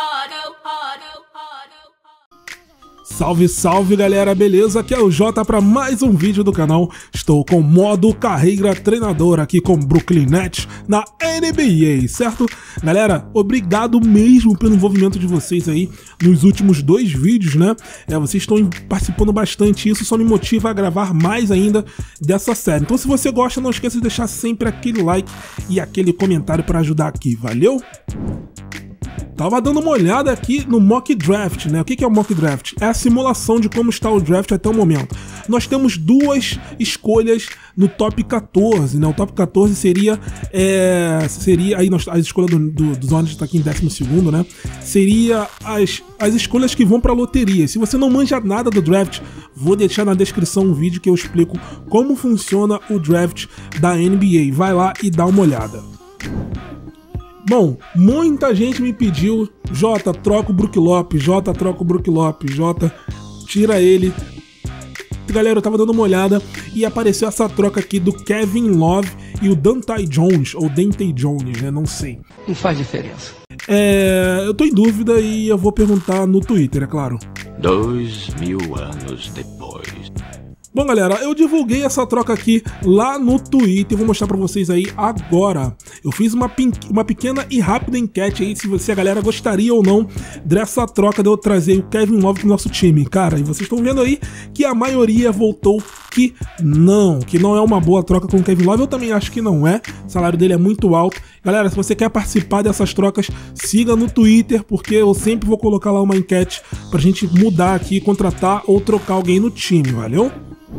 Salve, salve galera, beleza? Aqui é o Jota para mais um vídeo do canal. Estou com modo carreira treinador aqui com Brooklyn Nets na NBA, certo? Galera, obrigado mesmo pelo envolvimento de vocês aí nos últimos 2 vídeos, né? Vocês estão participando bastante, isso só me motiva a gravar mais ainda dessa série. Então se você gosta, não esqueça de deixar sempre aquele like e aquele comentário para ajudar aqui, valeu? Tava dando uma olhada aqui no Mock Draft, né? O que é o Mock Draft? É a simulação de como está o draft até o momento. Nós temos 2 escolhas no top 14, né? O top 14 seria aí a escolha dos Hornets está aqui em 12º, né? Seria as escolhas que vão para loteria. Se você não manja nada do draft, vou deixar na descrição um vídeo que eu explico como funciona o draft da NBA. Vai lá e dá uma olhada. Bom, muita gente me pediu, Jota, troca o Brook Lopes, Jota, troca o Brook Lopes, Jota, tira ele. Galera, eu tava dando uma olhada e apareceu essa troca aqui do Kevin Love e o Dante Jones, ou Dante Jones, né, não sei. Não faz diferença. Eu tô em dúvida e eu vou perguntar no Twitter, é claro. 2000 anos depois. Bom galera, eu divulguei essa troca aqui lá no Twitter, vou mostrar pra vocês aí agora. Eu fiz uma pequena e rápida enquete aí se a galera gostaria ou não dessa troca de eu trazer o Kevin Love pro nosso time. Cara, e vocês estão vendo aí que a maioria votou que não é uma boa troca com o Kevin Love. Eu também acho que não é, o salário dele é muito alto. Galera, se você quer participar dessas trocas, siga no Twitter, porque eu sempre vou colocar lá uma enquete pra gente mudar aqui, contratar ou trocar alguém no time, valeu?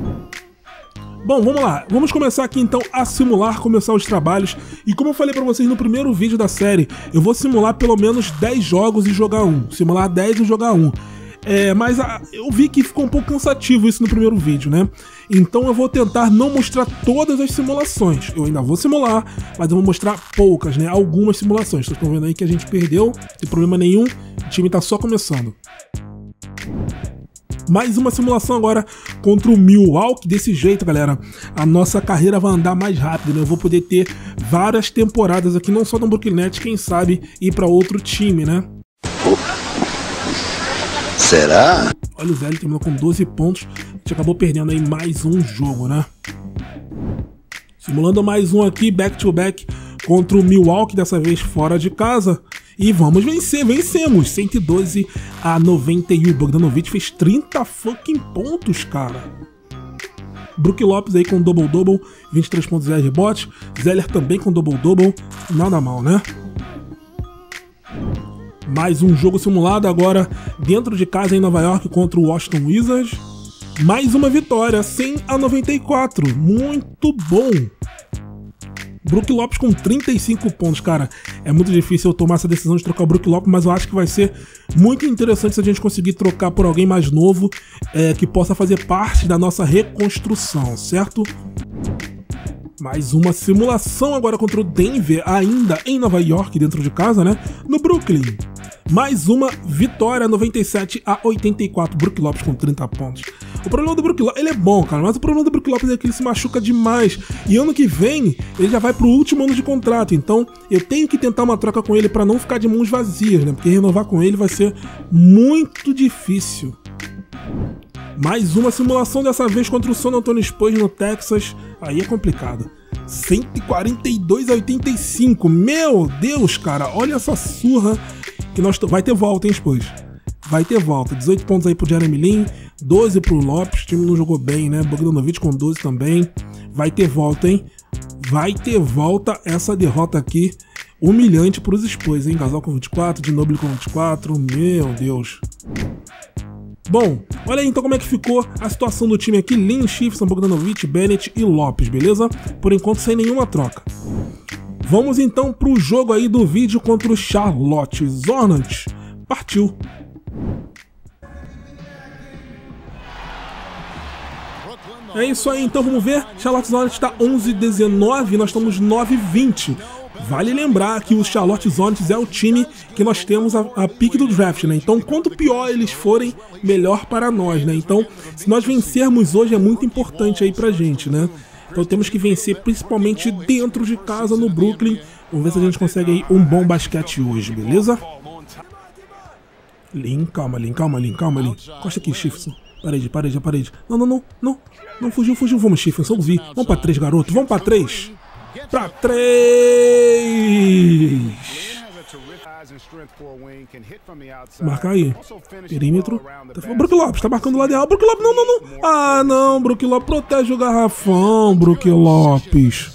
Bom, vamos lá, vamos começar aqui então a começar os trabalhos. E como eu falei pra vocês no primeiro vídeo da série, eu vou simular pelo menos 10 jogos e jogar um, simular 10 e jogar um. Mas eu vi que ficou um pouco cansativo isso no primeiro vídeo, né? Então eu vou tentar não mostrar todas as simulações. Eu ainda vou simular, mas eu vou mostrar poucas, né? Algumas simulações. Vocês estão vendo aí que a gente perdeu, não tem problema nenhum, o time tá só começando. Mais uma simulação agora contra o Milwaukee. Desse jeito, galera, a nossa carreira vai andar mais rápido, né? Eu vou poder ter várias temporadas aqui, não só no Brooklyn Nets, quem sabe ir para outro time, né? Será? Olha o Zé, ele terminou com 12 pontos. A gente acabou perdendo aí mais um jogo, né? Simulando mais um aqui, back-to-back contra o Milwaukee, dessa vez fora de casa. E vamos vencer, vencemos, 112-91, Bogdanovic fez 30 fucking pontos, cara. Brook Lopes aí com double-double, 23 pontos e 10 rebotes, Zeller também com double-double, nada mal, né? Mais um jogo simulado agora dentro de casa em Nova York contra o Washington Wizards. Mais uma vitória, 100-94, muito bom. Brook Lopes com 35 pontos, cara, é muito difícil eu tomar essa decisão de trocar o Brook Lopes, mas eu acho que vai ser muito interessante se a gente conseguir trocar por alguém mais novo, que possa fazer parte da nossa reconstrução, certo? Mais uma simulação agora contra o Denver, ainda em Nova York, dentro de casa, né? No Brooklyn. Mais uma vitória, 97-84, Brook Lopes com 30 pontos. O problema do Brook Lopes, ele é bom, cara, mas o problema do Brook Lopes é que ele se machuca demais. E ano que vem, ele já vai pro último ano de contrato, então eu tenho que tentar uma troca com ele pra não ficar de mãos vazias, né? Porque renovar com ele vai ser muito difícil. Mais uma simulação, dessa vez contra o San Antonio Spurs no Texas, aí é complicado. 142-85, meu Deus, cara, olha essa surra que vai ter volta, hein, Spurs? Vai ter volta, 18 pontos aí pro Jeremy Lin, 12 pro Lopes, o time não jogou bem, né? Bogdanovic com 12 também, vai ter volta, hein? Vai ter volta essa derrota aqui, humilhante pros Spurs, hein? Gasol com 24, Ginobili com 24, meu Deus. Bom, olha aí então como é que ficou a situação do time aqui, Lin, Chiefson, Bogdanovic, Bennett e Lopes, beleza? Por enquanto sem nenhuma troca. Vamos então pro jogo aí do vídeo contra o Charlotte Hornets. Partiu! É isso aí, então vamos ver. Charlotte Hornets está 11-19, nós estamos 9-20. Vale lembrar que o Charlotte Hornets é o time que nós temos a pique do draft, né? Então, quanto pior eles forem, melhor para nós, né? Então, se nós vencermos hoje é muito importante aí pra gente, né? Então temos que vencer principalmente dentro de casa no Brooklyn. Vamos ver se a gente consegue aí um bom basquete hoje, beleza? Lin, calma, Lin, calma, Lin, calma, Lin. Costa aqui, Stephenson. Parede, parede, parede. Não, não, não, não. Não fugiu, fugiu. Vamos, Stephenson, ouvi. Vamos pra 3, garoto. Vamos pra 3. Pra 3. Marca aí. Perímetro. O Brook Lopes tá marcando lá de alto. Brook Lopes, não, não, não. Ah, não, Brook Lopes. Protege o garrafão, Brook Lopes.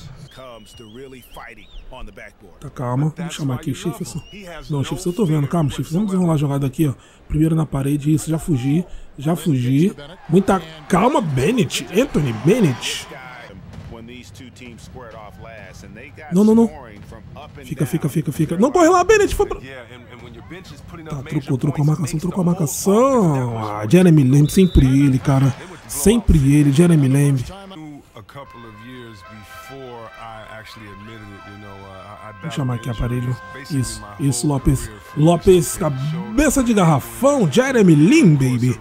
Tá, calma. Vamos chamar aqui o Stephenson. Não, Stephenson, eu tô vendo. Calma, Stephenson. Vamos desenrolar a jogada aqui, ó. Primeiro na parede, isso. Já fugi. Já fugi. Muita calma, Bennett. Anthony Bennett. Não, não, não. Fica, fica, fica, fica. Não corre lá, Bennett. Foi pra... Tá, trocou a marcação, trocou a marcação. Ah, Jeremy Lamb, sempre ele, cara. Sempre ele, Jeremy Lamb. Vou chamar aqui aparelho. Isso, isso, Lopes. Lopes, cabeça de garrafão. Jeremy Lamb, baby.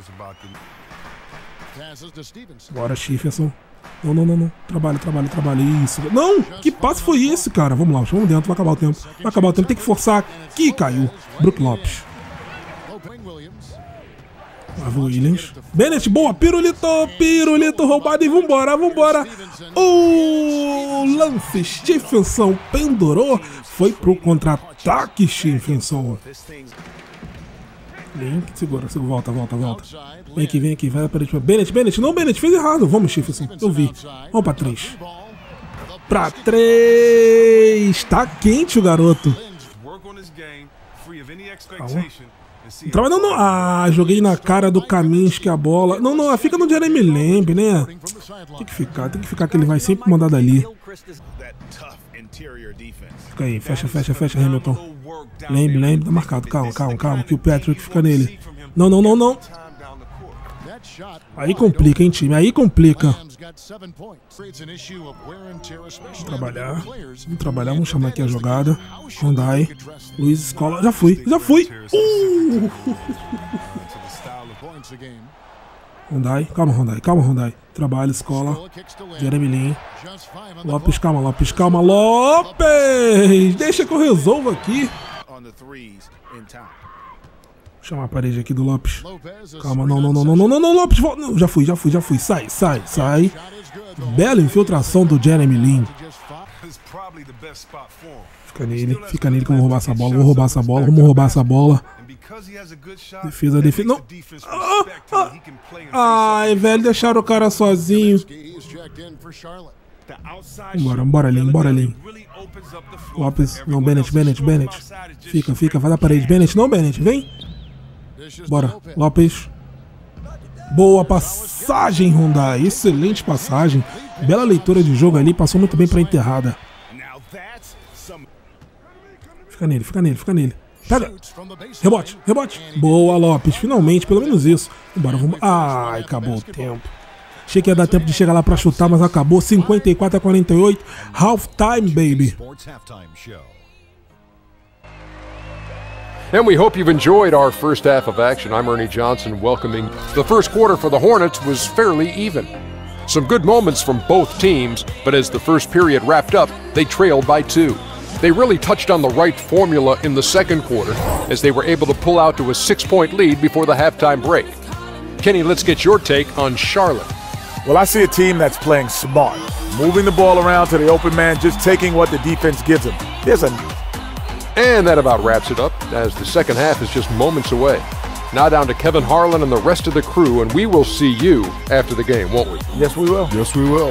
Bora, Stephenson. Não, não, não, não. Trabalha, trabalha, trabalha. Isso. Não! Que passe foi esse, cara? Vamos lá, vamos dentro. Vai acabar o tempo. Vai acabar o tempo. Tem que forçar. Aqui caiu. Brook Lopes. Williams. Bennett, boa. Pirulito. Pirulito roubado e vambora, vambora. O lance. Stephenson pendurou. Foi pro contra-ataque, Stephenson. Link, segura, segura, volta, volta, volta. Vem aqui, vai para Bennett, Bennett, não, Bennett, fez errado. Vamos, Stephenson, eu vi. Vamos pra 3. Pra 3. Tá quente o garoto. Calma. Não, não. Ah, joguei na cara do Kaminsky a bola. Não, não, fica no Jeremy Lamb, né? Tem que ficar que ele vai sempre mandar dali. Fica aí, fecha, fecha, fecha, Hamilton. Lamb, tá marcado. Calma, calma, calma, que o Patrick fica nele. Não, não, não, não. Aí complica, hein, time? Aí complica. Vamos trabalhar, vamos chamar aqui a jogada. Rondai, Luiz Escola. Já fui, já fui. Rondai, calma, Rondai, calma, Rondai. Trabalho, Escola. Jeremy Lin. Lopes, calma, Lopes, calma, Lopes! Deixa que eu resolvo aqui. Vou chamar a parede aqui do Lopes. Calma, não, não, não, não, não, não, não, Lopes, volta. Não, já fui, já fui, já fui. Sai, sai, sai. Bela infiltração do Jeremy Lin. Fica nele que eu vou roubar essa bola, vou roubar essa bola, vamos roubar essa bola. Defesa, defesa. Não. Ai, velho, deixaram o cara sozinho. Bora, Lin, bora, Lin. Lopes, não, Bennett. Fica, vai da parede. Bennett, não, Bennett, vem. Bora, Lopes. Boa passagem, Rondai. Excelente passagem. Bela leitura de jogo ali, passou muito bem pra enterrada. Fica nele. Pega. Rebote. Boa, Lopes. Finalmente, pelo menos isso. Bora, vamos. Ai, acabou o tempo. Achei que ia dar tempo de chegar lá pra chutar, mas acabou. 54-48. Half time, baby. And we hope you've enjoyed our first half of action. I'm Ernie Johnson welcoming. The first quarter for the Hornets was fairly even. Some good moments from both teams, but as the first period wrapped up, they trailed by 2. They really touched on the right formula in the second quarter as they were able to pull out to a 6-point lead before the halftime break. Kenny, let's get your take on Charlotte. Well, I see a team that's playing smart, moving the ball around to the open man, just taking what the defense gives them. And that about wraps it up, as the second half is just moments away. Now down to Kevin Harlan and the rest of the crew, and we will see you after the game, won't we? Yes, we will. Yes, we will.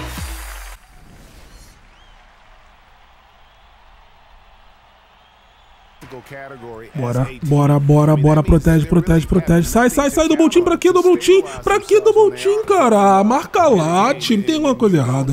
Bora, protege. Sai do Boltim, pra quê do Boltim? Cara? Marca lá, time, tem alguma coisa errada.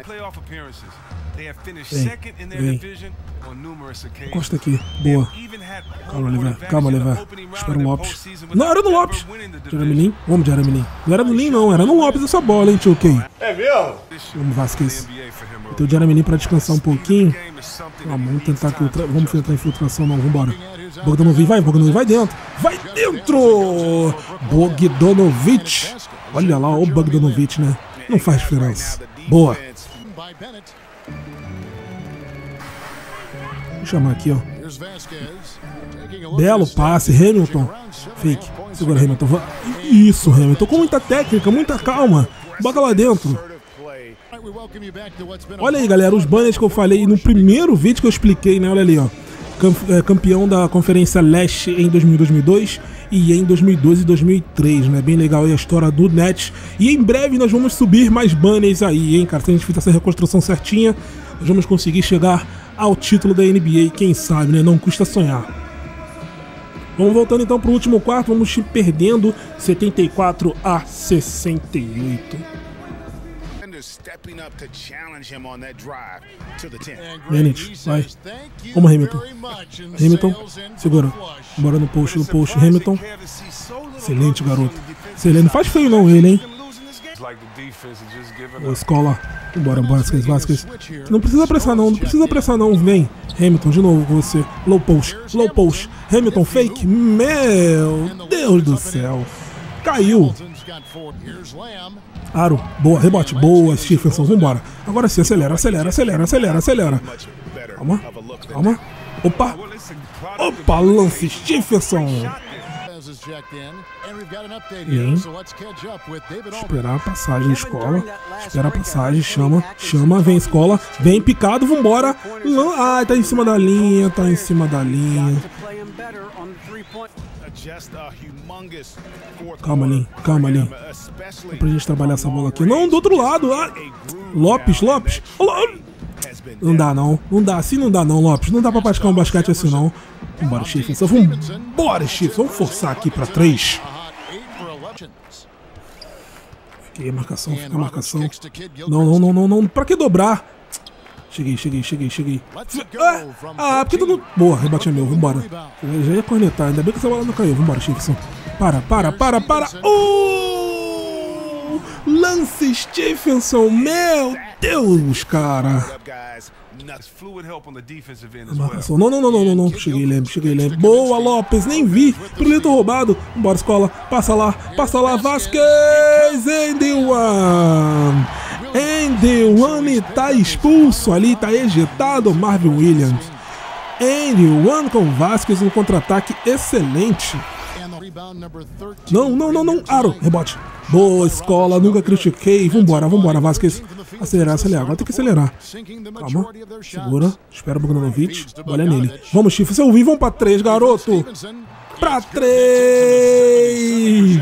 Vem. Encosta aqui, boa. Calma, Lever. Espera o Lopes. Não, era no Lopes. Jeremy Lin, vamos, Jeremy Lin. Não era no Lin, não, era no Lopes essa bola, hein, tio Kay. É mesmo? Vamos, Vasquez. Tem o Jeremy Lin pra descansar um pouquinho. Vamos tentar a infiltração, não, vambora. Bogdanovic, vai dentro. Vai dentro! Bogdanovic. Olha lá, o Bogdanovic, né? Não faz diferença. Boa. Vou chamar aqui, ó. Belo passe, Hamilton. Fake. Segura, Hamilton. Isso, Hamilton. Com muita técnica, muita calma. Bota lá dentro. Olha aí, galera, os banners que eu falei no primeiro vídeo que eu expliquei, né? Olha ali, ó. Campeão da Conferência Leste em 2002 e em 2012 e 2003, né? Bem legal aí a história do Nets. E em breve nós vamos subir mais banners aí, hein, cara? Se a gente fizer essa reconstrução certinha, nós vamos conseguir chegar ao título da NBA, quem sabe, né? Não custa sonhar. Vamos voltando então pro último quarto, vamos perdendo 74-68. Bennett, vai. Vamos, Hamilton. Hamilton, segura. Bora no post, Hamilton. Excelente, garoto. Excelente. Não faz feio não ele, hein? Boa escola. Bora, Vasquez. Não precisa apressar não, Vem. Hamilton, de novo com você. Low post. Hamilton, fake. Meu Deus do céu. Caiu. Aro, boa, rebote, boa, Stephenson, vambora. Agora sim, acelera. Calma. Opa, lance, Stephenson. Bem. Esperar a passagem, escola. Espera a passagem, chama, vem escola, vem picado, vambora. Ai, tá em cima da linha. Calma ali. É pra gente trabalhar essa bola aqui. Não, do outro lado. Ah. Lopes. Não dá, assim não dá não, Lopes. Não dá pra praticar um basquete assim não. Vambora, Stephenson. Vamos forçar aqui pra 3. Fica a marcação. Não. Pra que dobrar? Cheguei. Porque tu não... Boa, rebate é meu, vambora. Eu já ia cornetar, ainda bem que essa bola não caiu. Vambora, Stephenson. Para. Lance Stephenson, meu Deus, cara. Não. Cheguei, Lembre. Boa, Lopes, nem vi. Pirulito roubado. Vambora, escola. Passa lá. Vasquez. Andy One tá expulso ali, tá ejetado. Marvin Williams. Andy One com Vasquez, um contra-ataque excelente. Não. Aro, rebote. Boa, escola, nunca critiquei. Vambora, Vasquez. Acelerar. Agora tem que acelerar. Calma, segura. Espera o Bogdanovic. Olha nele. Vamos, Chief. Se eu vi, vamos pra 3, garoto. Pra 3.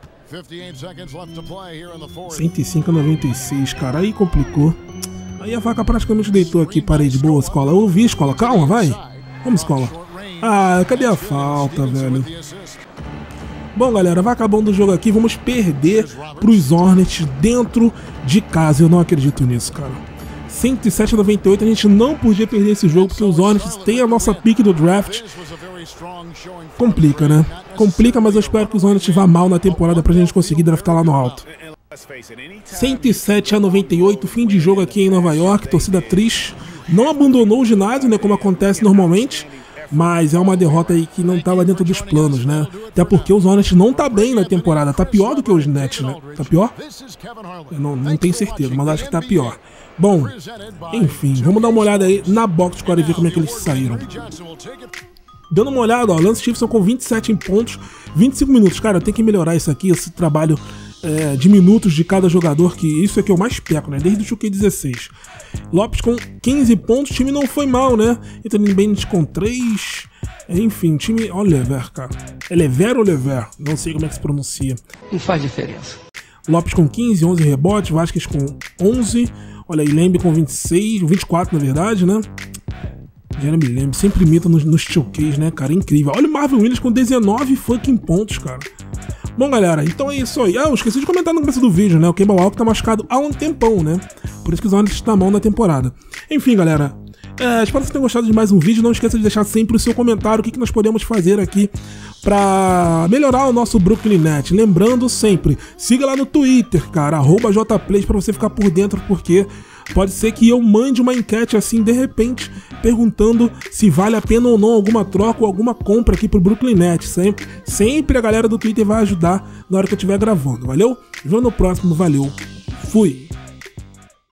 105-96, cara. Aí complicou. Aí a vaca praticamente deitou aqui. Parede, boa, escola. Eu vi, escola. Calma, vai. Vamos, escola. Ah, cadê a falta, velho? Bom, galera, vai acabando o jogo aqui. Vamos perder pros Hornets dentro de casa. Eu não acredito nisso, cara. 107-98, a gente não podia perder esse jogo porque os Hornets têm a nossa pick do draft. Complica, né? Complica, mas eu espero que os Hornets vá mal na temporada pra gente conseguir draftar lá no alto. 107-98, fim de jogo aqui em Nova York. Torcida triste. Não abandonou o ginásio, né? Como acontece normalmente. Mas é uma derrota aí que não estava dentro dos planos, né? Até porque os Hornets não tá bem na temporada. Tá pior do que os Nets, né? Tá pior? Eu não tenho certeza, mas acho que tá pior. Bom, enfim, vamos dar uma olhada aí na box score e ver como é que eles saíram. Dando uma olhada, ó, Lance Stephenson com 27 em pontos, 25 minutos. Cara, eu tenho que melhorar isso aqui, esse trabalho de minutos de cada jogador, que isso é que eu mais peco, né? Desde o 2K16. Lopes com 15 pontos, o time não foi mal, né? Anthony Bennett com 3. Enfim, time... Olha o Lever, cara. É Lever ou Lever? Não sei como é que se pronuncia. Não faz diferença. Lopes com 15, 11 rebotes, Vasquez com 11. Olha aí, Lembe com 26, 24 na verdade, né? Jeremy Lembe sempre imita nos showcase, né, cara? Incrível. Olha o Marvin Williams com 19 fucking pontos, cara. Bom, galera, então é isso aí. Ah, eu esqueci de comentar no começo do vídeo, né? O Kemba Walker tá machucado há um tempão, né? Por isso que os Hornets estão na mão na temporada. Enfim, galera, espero que vocês tenham gostado de mais um vídeo. Não esqueça de deixar sempre o seu comentário, o que nós podemos fazer aqui pra melhorar o nosso Brooklyn Nets. Lembrando sempre, siga lá no Twitter, cara, @jplays, pra você ficar por dentro, porque pode ser que eu mande uma enquete assim, de repente, perguntando se vale a pena ou não alguma troca ou alguma compra aqui pro Brooklyn Nets. Sempre a galera do Twitter vai ajudar na hora que eu estiver gravando, valeu? Vamos no próximo, valeu, fui!